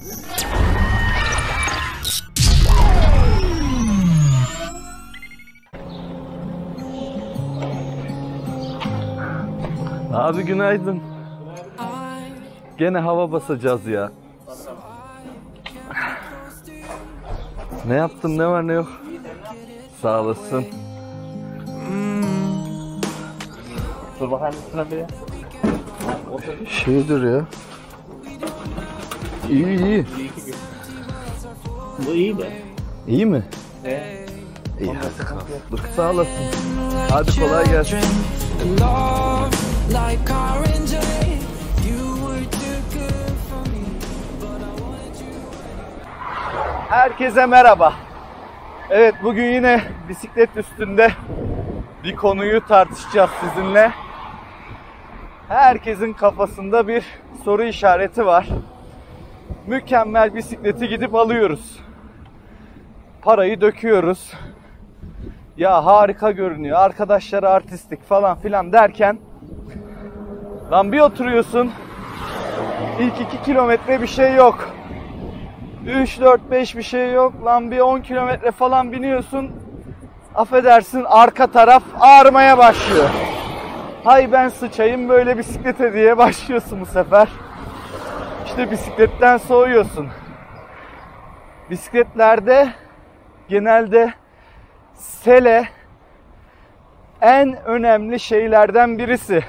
Abi günaydın. Gene hava basacağız ya. Ne yaptın, ne var ne yok? Sağ olasın. Dur bakayım üstüne bir ya. Şeydir ya. İyi iyi. Bu iyi de. İyi mi? İyi hadi kalk. Sağ olasın. Hadi kolay gelsin. Herkese merhaba. Evet, bugün yine bisiklet üstünde bir konuyu tartışacağız sizinle. Herkesin kafasında bir soru işareti var. Mükemmel bisikleti gidip alıyoruz. Parayı döküyoruz. Ya harika görünüyor, arkadaşları artistik falan filan derken lan bir oturuyorsun, ilk 2 kilometre bir şey yok. 3, 4, 5 bir şey yok. Lan bir 10 kilometre falan biniyorsun. Affedersin, arka taraf ağrımaya başlıyor. Hay ben sıçayım böyle bisiklete diye başlıyorsun bu sefer. İşte bisikletten soğuyorsun. Bisikletlerde genelde sele en önemli şeylerden birisi.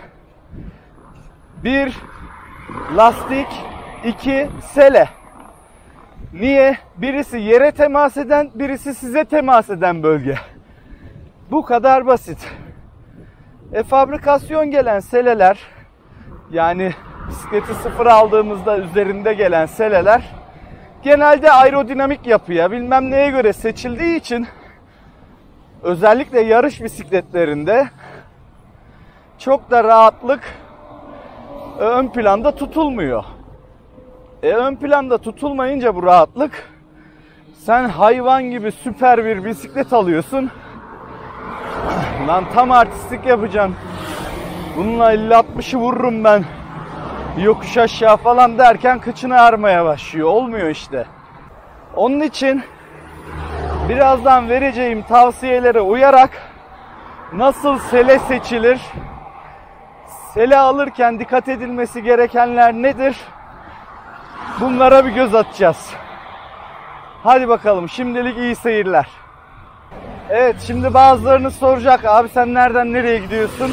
1. Lastik, 2. Sele. Niye? Birisi yere temas eden, birisi size temas eden bölge. Bu kadar basit. Fabrikasyon gelen seleler, yani bisikleti sıfır aldığımızda üzerinde gelen seleler genelde aerodinamik yapıya, bilmem neye göre seçildiği için özellikle yarış bisikletlerinde çok da rahatlık ön planda tutulmuyor. Ön planda tutulmayınca bu rahatlık, sen hayvan gibi süper bir bisiklet alıyorsun. Lan tam artistik yapacaksın. Bununla 50-60'ı vururum ben. Yokuş aşağı falan derken kıçını ağrımaya başlıyor. Olmuyor işte. Onun için birazdan vereceğim tavsiyelere uyarak nasıl sele seçilir? Sele alırken dikkat edilmesi gerekenler nedir? Bunlara bir göz atacağız. Hadi bakalım, şimdilik iyi seyirler. Evet, şimdi bazılarınız soracak, abi sen nereden nereye gidiyorsun?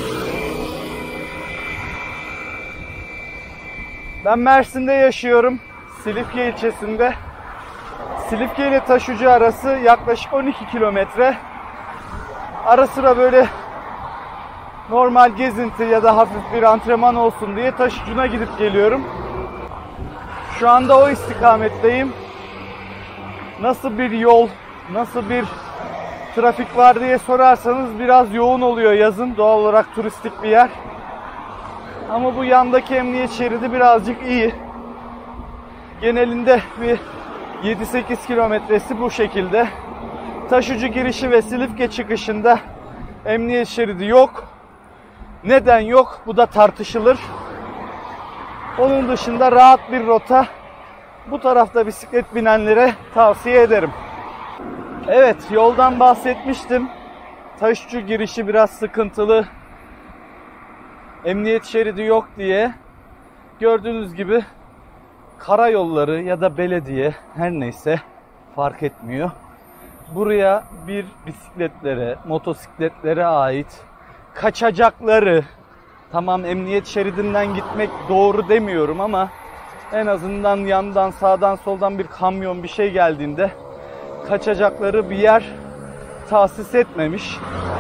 Ben Mersin'de yaşıyorum, Silifke ilçesinde. Silifke ile Taşucu arası yaklaşık 12 kilometre. Ara sıra böyle normal gezinti ya da hafif bir antrenman olsun diye Taşucu'na gidip geliyorum. Şu anda o istikametteyim. Nasıl bir yol, nasıl bir trafik var diye sorarsanız biraz yoğun oluyor yazın. Doğal olarak turistik bir yer. Ama bu yandaki emniyet şeridi birazcık iyi. Genelinde bir 7-8 kilometresi bu şekilde. Taşucu girişi ve Silifke çıkışında emniyet şeridi yok. Neden yok? Bu da tartışılır. Onun dışında rahat bir rota. Bu tarafta bisiklet binenlere tavsiye ederim. Evet, yoldan bahsetmiştim. Taşucu girişi biraz sıkıntılı. Emniyet şeridi yok diye. Gördüğünüz gibi karayolları ya da belediye, her neyse fark etmiyor. Buraya bir bisikletlere, motosikletlere ait kaçacakları, tamam emniyet şeridinden gitmek doğru demiyorum ama en azından yandan, sağdan, soldan bir kamyon bir şey geldiğinde kaçacakları bir yer tahsis etmemiş.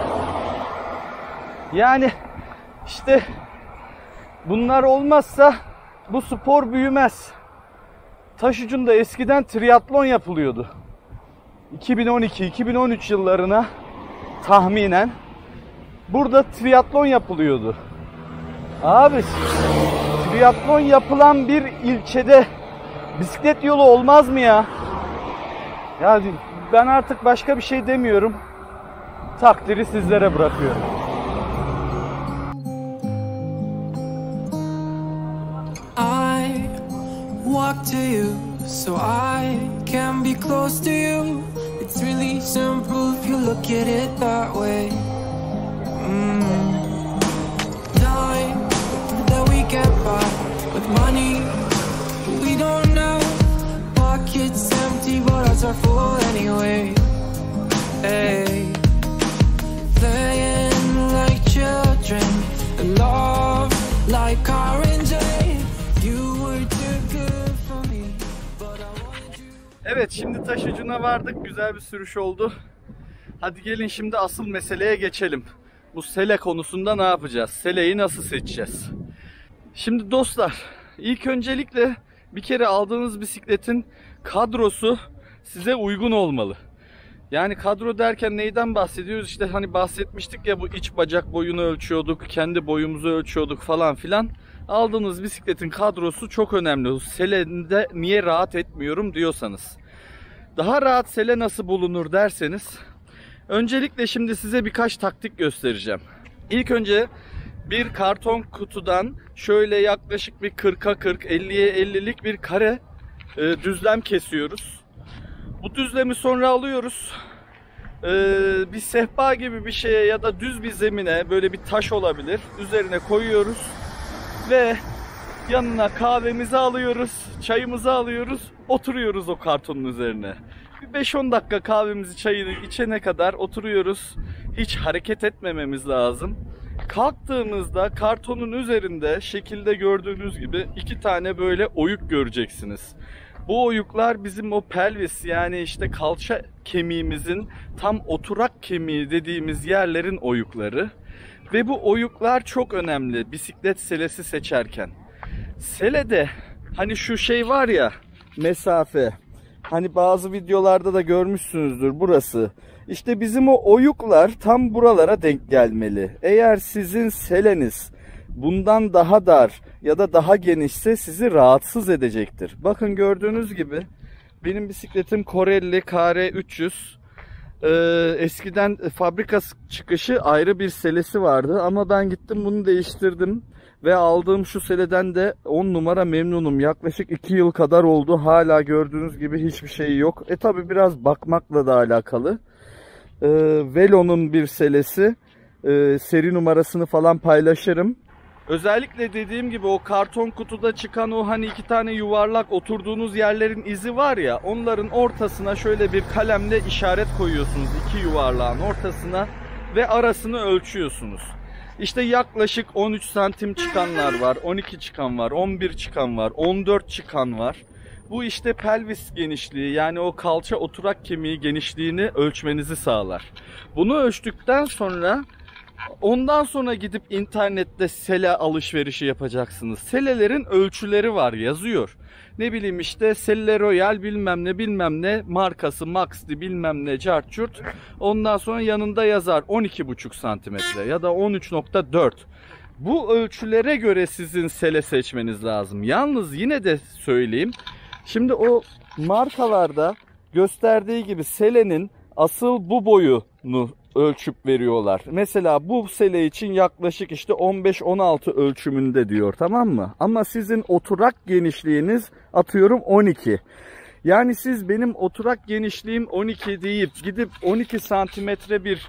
Yani işte bunlar olmazsa bu spor büyümez. Taşucu'nda eskiden triatlon yapılıyordu. 2012-2013 yıllarına tahminen burada triatlon yapılıyordu. Abi, triatlon yapılan bir ilçede bisiklet yolu olmaz mı ya? Yani ben artık başka bir şey demiyorum. Takdiri sizlere bırakıyorum. I walk to you so I can be close to you. It's really simple if you look at it that way. Time that we get by with money we don't know. Pockets empty but hearts are full anyway. Hey, playing like children and love like R&J. You were too good for me, but I wanted you. Evet, şimdi taş ucuna vardık. Güzel bir sürüş oldu. Hadi gelin şimdi asıl meseleye geçelim. Bu sele konusunda ne yapacağız? Seleyi nasıl seçeceğiz? Şimdi dostlar, ilk öncelikle bir kere aldığınız bisikletin kadrosu size uygun olmalı. Yani kadro derken neyden bahsediyoruz? İşte hani bahsetmiştik ya, bu iç bacak boyunu ölçüyorduk, kendi boyumuzu ölçüyorduk falan filan. Aldığınız bisikletin kadrosu çok önemli. Selede niye rahat etmiyorum diyorsanız. Daha rahat sele nasıl bulunur derseniz, öncelikle şimdi size birkaç taktik göstereceğim. İlk önce bir karton kutudan şöyle yaklaşık bir 40'a 40, 50'ye 50'lik bir kare düzlem kesiyoruz. Bu düzlemi sonra alıyoruz. Bir sehpa gibi bir şeye ya da düz bir zemine, böyle bir taş olabilir, üzerine koyuyoruz ve yanına kahvemizi alıyoruz, çayımızı alıyoruz, oturuyoruz o kartonun üzerine. Bir 5-10 dakika kahvemizi, çayını içene kadar oturuyoruz. Hiç hareket etmememiz lazım. Kalktığımızda kartonun üzerinde şekilde gördüğünüz gibi 2 tane böyle oyuk göreceksiniz. Bu oyuklar bizim o pelvis, yani işte kalça kemiğimizin tam oturak kemiği dediğimiz yerlerin oyukları. Ve bu oyuklar çok önemli bisiklet selesi seçerken. Selede hani şu şey var ya, mesafe. Hani bazı videolarda da görmüşsünüzdür burası. İşte bizim o oyuklar tam buralara denk gelmeli. Eğer sizin seleniz bundan daha dar ya da daha genişse sizi rahatsız edecektir. Bakın gördüğünüz gibi benim bisikletim Corelli KR300. Eskiden fabrika çıkışı ayrı bir selesi vardı ama ben gittim bunu değiştirdim. Ve aldığım şu seleden de 10 numara memnunum. Yaklaşık 2 yıl kadar oldu. Hala gördüğünüz gibi hiçbir şey yok. Tabi biraz bakmakla da alakalı. Velo'nun bir selesi. Seri numarasını falan paylaşırım. Özellikle dediğim gibi o karton kutuda çıkan o hani 2 tane yuvarlak oturduğunuz yerlerin izi var ya, onların ortasına şöyle bir kalemle işaret koyuyorsunuz 2 yuvarlağın ortasına ve arasını ölçüyorsunuz. İşte yaklaşık 13 santim çıkanlar var, 12 çıkan var, 11 çıkan var, 14 çıkan var. Bu işte pelvis genişliği, yani o kalça oturak kemiği genişliğini ölçmenizi sağlar. Bunu ölçtükten sonra ondan sonra gidip internette sele alışverişi yapacaksınız. Selelerin ölçüleri var, yazıyor. Ne bileyim işte Selle Royal bilmem ne bilmem ne markası, Max'ti bilmem ne cartçurt. Ondan sonra yanında yazar 12,5 santimetre ya da 13,4. Bu ölçülere göre sizin sele seçmeniz lazım. Yalnız yine de söyleyeyim. Şimdi o markalarda gösterdiği gibi selenin asıl bu boyunu ölçüp veriyorlar. Mesela bu sele için yaklaşık işte 15-16 ölçümünde diyor, tamam mı? Ama sizin oturak genişliğiniz atıyorum 12. Yani siz benim oturak genişliğim 12 deyip gidip 12 santimetre bir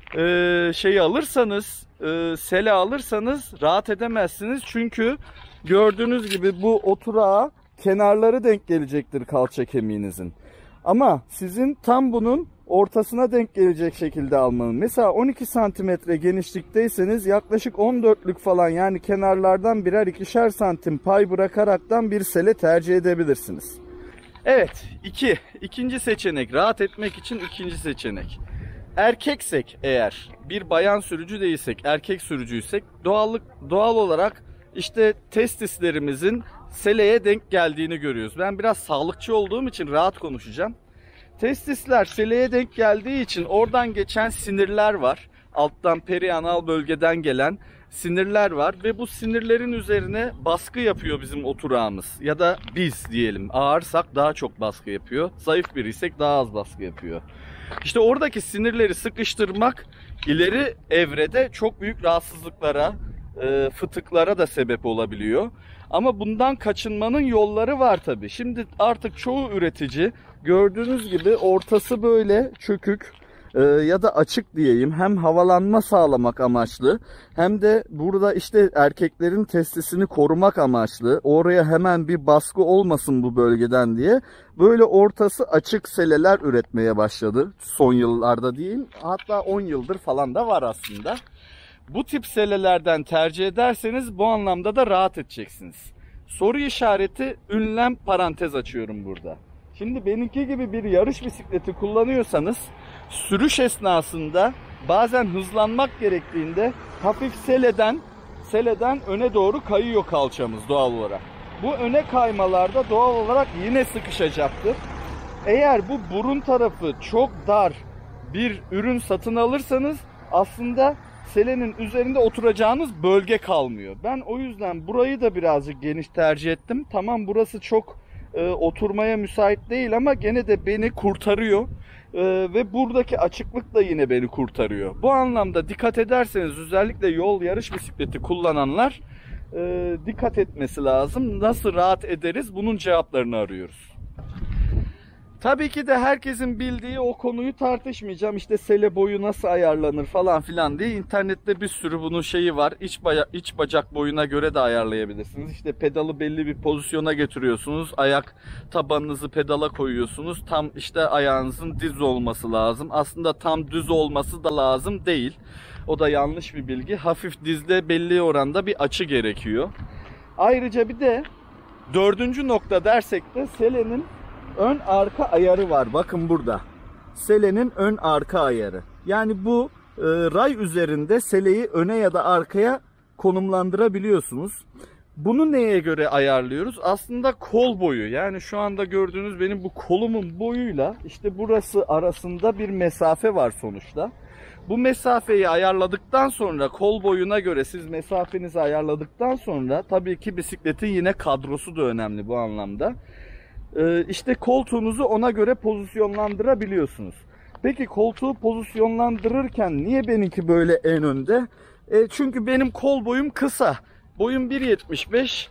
şey alırsanız, sele alırsanız rahat edemezsiniz. Çünkü gördüğünüz gibi bu oturağa kenarları denk gelecektir kalça kemiğinizin. Ama sizin tam bunun ortasına denk gelecek şekilde almanın. Mesela 12 santimetre genişlikteyseniz yaklaşık 14'lük falan, yani kenarlardan birer 2'şer santim pay bırakaraktan bir sele tercih edebilirsiniz. Evet, ikinci seçenek, rahat etmek için ikinci seçenek. Erkeksek eğer, bir bayan sürücü değilsek, erkek sürücüysek doğal olarak işte testislerimizin seleye denk geldiğini görüyoruz. Ben biraz sağlıkçı olduğum için rahat konuşacağım. Testisler seleye denk geldiği için oradan geçen sinirler var. Alttan perianal bölgeden gelen sinirler var ve bu sinirlerin üzerine baskı yapıyor bizim oturağımız. Ya da biz diyelim, ağırsak daha çok baskı yapıyor. Zayıf biriysek daha az baskı yapıyor. İşte oradaki sinirleri sıkıştırmak ileri evrede çok büyük rahatsızlıklara, fıtıklara da sebep olabiliyor. Ama bundan kaçınmanın yolları var tabii. Şimdi artık çoğu üretici gördüğünüz gibi ortası böyle çökük ya da açık diyeyim, hem havalanma sağlamak amaçlı hem de burada işte erkeklerin testisini korumak amaçlı, oraya hemen bir baskı olmasın bu bölgeden diye böyle ortası açık seleler üretmeye başladı. Son yıllarda değil, hatta 10 yıldır falan da var aslında. Bu tip selelerden tercih ederseniz bu anlamda da rahat edeceksiniz. Soru işareti, ünlem, parantez açıyorum burada. Şimdi benimki gibi bir yarış bisikleti kullanıyorsanız sürüş esnasında bazen hızlanmak gerektiğinde hafif seleden öne doğru kayıyor kalçamız doğal olarak. Bu öne kaymalarda doğal olarak yine sıkışacaktır. Eğer bu burun tarafı çok dar bir ürün satın alırsanız aslında selenin üzerinde oturacağınız bölge kalmıyor. Ben o yüzden burayı da birazcık geniş tercih ettim. Tamam, burası çok oturmaya müsait değil ama gene de beni kurtarıyor. Ve buradaki açıklık da yine beni kurtarıyor. Bu anlamda dikkat ederseniz özellikle yol yarış bisikleti kullananlar dikkat etmesi lazım. Nasıl rahat ederiz? Bunun cevaplarını arıyoruz. Tabii ki de herkesin bildiği o konuyu tartışmayacağım. İşte sele boyu nasıl ayarlanır falan filan diye internette bir sürü bunun şeyi var. İç bacak boyuna göre de ayarlayabilirsiniz. İşte pedalı belli bir pozisyona getiriyorsunuz. Ayak tabanınızı pedala koyuyorsunuz. Tam işte ayağınızın diz olması lazım. Aslında tam düz olması da lazım değil. O da yanlış bir bilgi. Hafif dizde belli oranda bir açı gerekiyor. Ayrıca bir de dördüncü nokta dersek de selenin ön arka ayarı var. Bakın burada. Selenin ön arka ayarı. Yani bu ray üzerinde seleyi öne ya da arkaya konumlandırabiliyorsunuz. Bunu neye göre ayarlıyoruz? Aslında kol boyu. Yani şu anda gördüğünüz benim bu kolumun boyuyla işte burası arasında bir mesafe var sonuçta. Bu mesafeyi ayarladıktan sonra, kol boyuna göre siz mesafenizi ayarladıktan sonra tabii ki bisikletin yine kadrosu da önemli bu anlamda. İşte koltuğunuzu ona göre pozisyonlandırabiliyorsunuz. Peki koltuğu pozisyonlandırırken niye benimki böyle en önde? Çünkü benim kol boyum kısa. Boyum 1.75.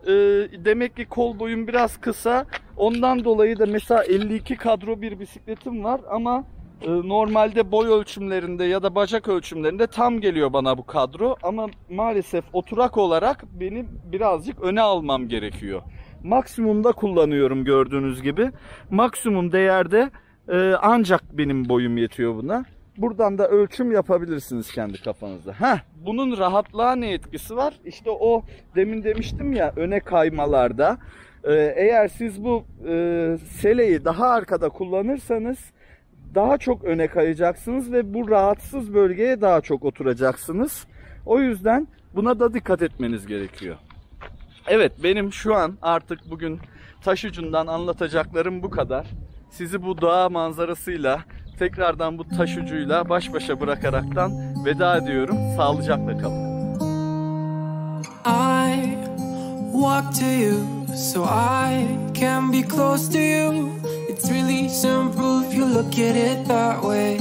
Demek ki kol boyum biraz kısa. Ondan dolayı da mesela 52 kadro bir bisikletim var ama normalde boy ölçümlerinde ya da bacak ölçümlerinde tam geliyor bana bu kadro. Ama maalesef oturak olarak benim birazcık öne almam gerekiyor. Maksimumda kullanıyorum gördüğünüz gibi. Maksimum değerde ancak benim boyum yetiyor buna. Buradan da ölçüm yapabilirsiniz kendi kafanızda. Bunun rahatlığa ne etkisi var? İşte o demin demiştim ya, öne kaymalarda. Eğer siz bu seleyi daha arkada kullanırsanız daha çok öne kayacaksınız ve bu rahatsız bölgeye daha çok oturacaksınız. O yüzden buna da dikkat etmeniz gerekiyor. Evet, benim şu an artık bugün Taşucu'ndan anlatacaklarım bu kadar. Sizi bu doğa manzarasıyla tekrardan bu Taşucu'yla baş başa bırakaraktan veda ediyorum. Sağlıcakla kalın. I walk to you so I can be close to you. It's really simple if you look at it that way.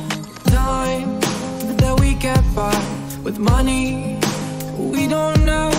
Time that we get by with money we don't know.